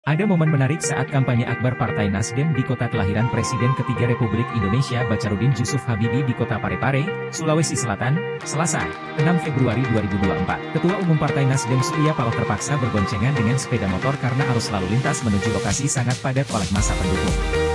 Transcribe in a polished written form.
Ada momen menarik saat kampanye akbar Partai Nasdem di kota kelahiran Presiden ketiga Republik Indonesia Bacarudin Jusuf Habibie di kota Parepare, Sulawesi Selatan, Selasa, 6 Februari 2024. Ketua Umum Partai Nasdem Surya Paloh terpaksa berboncengan dengan sepeda motor karena arus lalu lintas menuju lokasi sangat padat oleh massa pendukung.